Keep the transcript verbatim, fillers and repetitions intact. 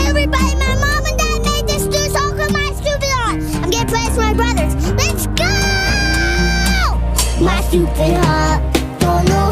everybody, my mom and dad made this stew, so I'll put my stupid on. I'm gonna play with my brothers. Let's go! My stupid heart, don't know